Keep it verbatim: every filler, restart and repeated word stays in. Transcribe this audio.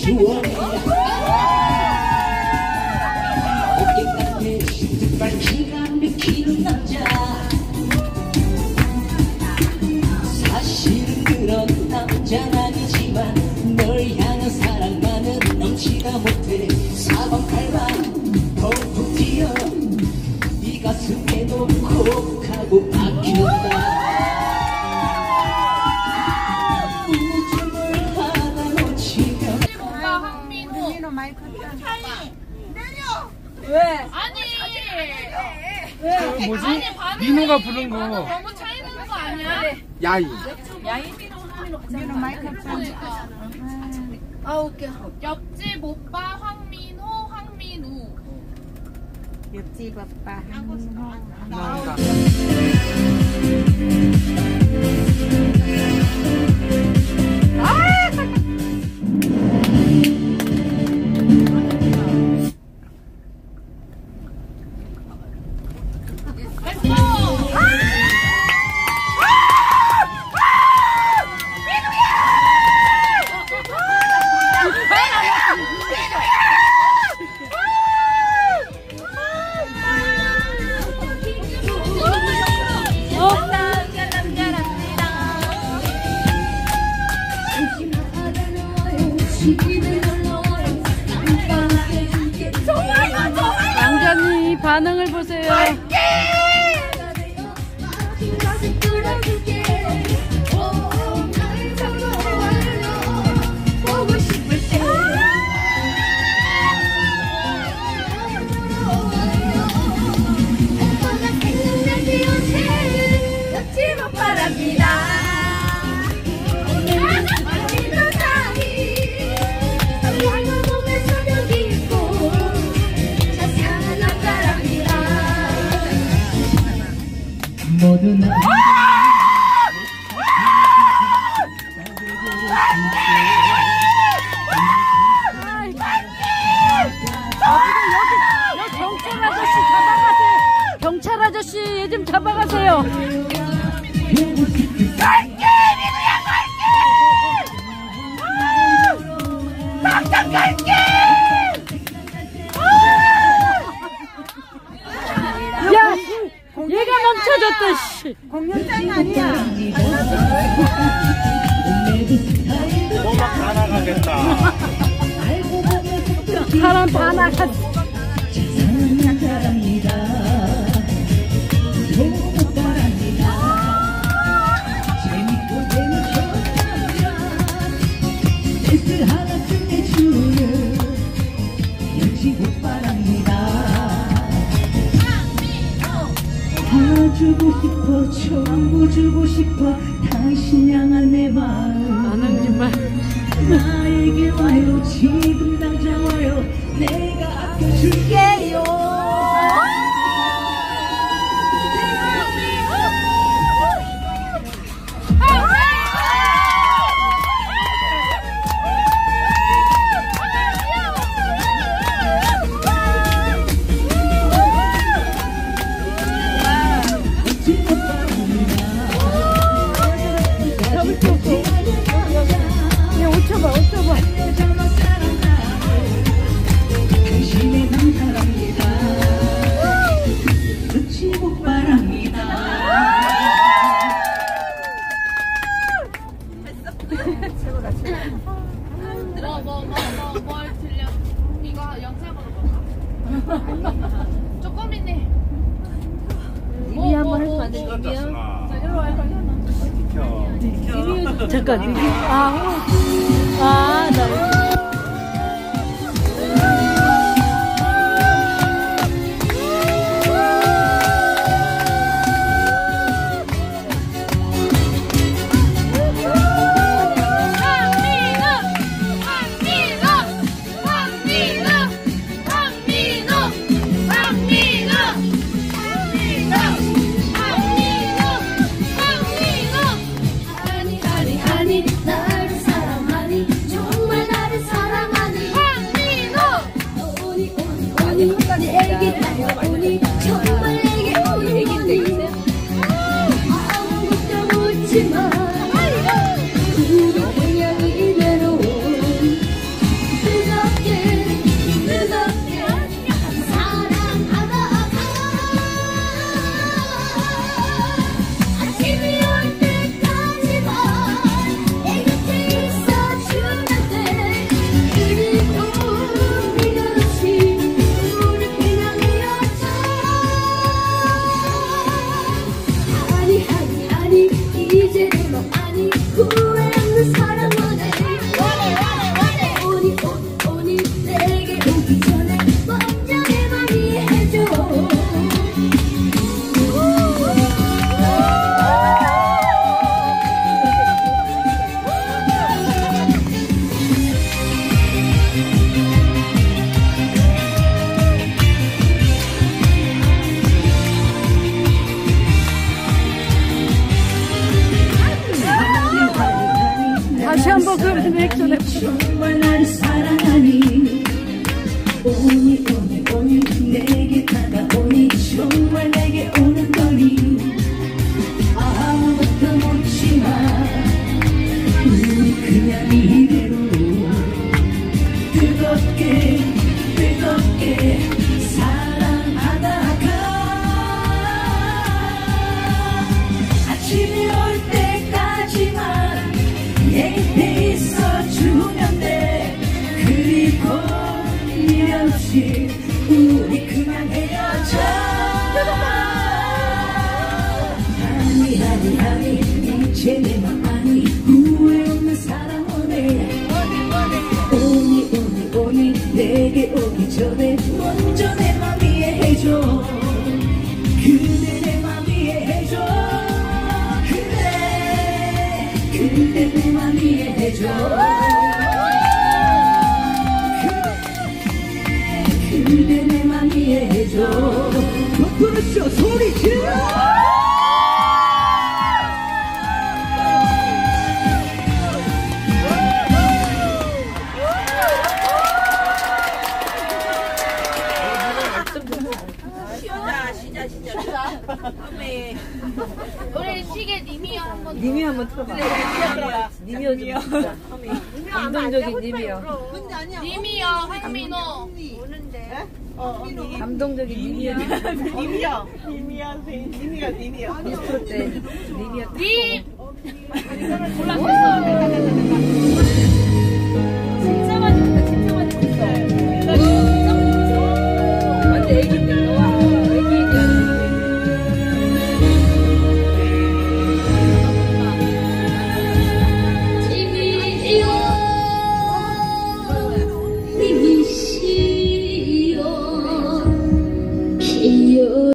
시원해 어깨 끝에 시트발 기가 막히는 남자 사실은 그런 남자는 아니지만 널 향한 사랑만은 넘치다 못해 사방팔방 덩풍 튀어 네 가슴에 놓고 가고 박힌다 우주를 하나 놓치면 오빠 황민호 왜? 아니 왜? 뭐지? 아니 반응이 민호가 부른 거. 너무 차이 나는 거 아니야? 야이. 민호 마이크 그러니까 아 웃겨. 옆집 오빠 황민호 황민우 옆집 오빠 민호. 나온다. 왕자님 반응을 보세요. 모두 나 경찰 아저씨 잡아가세요. 경찰 아저씨 얘 좀 잡아가세요. 야, 얘가 멈춰줬다. 씨. 공연장 아니야. 너막 다 나가겠다. 사람 다 나갔어. 사랑하는 사람이다 너무 바랍니다 재밌고 재밌는 댄스 하나 끝내주는 역시 못 바랍니다 다 주고 싶어 전부 주고 싶어 당신 향한 내 마음 반응 좀 봐. 나에게 와요 지금 당장 와요 내가 아껴줄게요 얘 오쳐봐, 오쳐봐. 당신의 남사랍니다 끝이 못 바랍니다 뭐뭐뭐뭘 들려 이거 영상으로 봐 쪼꼬미네 리뷰 한번 할 수 있는 리뷰? 리뷰 잠깐 리뷰. 아, 아, 나. 나를 사랑하니 정말 먼저 내 먼저 내 맘 이해해줘 그대 내 맘 이해해줘 그대 그대 내 맘 이해해줘 그대 그대 내 맘 이해해줘 부르쇼 소리 질러 우리 시계 님이요 한번 님이 한번 틀어봐. 님이요 좀 진짜. 감동적인 님이요. 님이요 황민호 감동적인 님이요. 님이요. 님이요. 님이요. 님이요. 미스터 때 님이요. 님 몰랐어